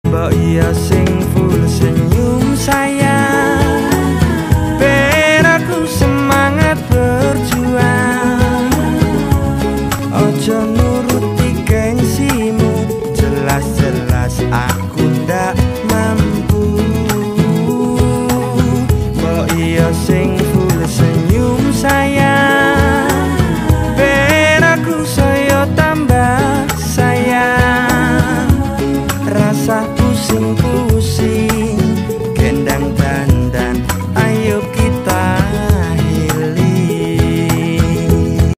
Mbok iya sing full senyum sayang, ben aku semangat berjuang. Ojo nuruti gengsimu, jelas-jelas aku ndak mampu. Mbok iya sing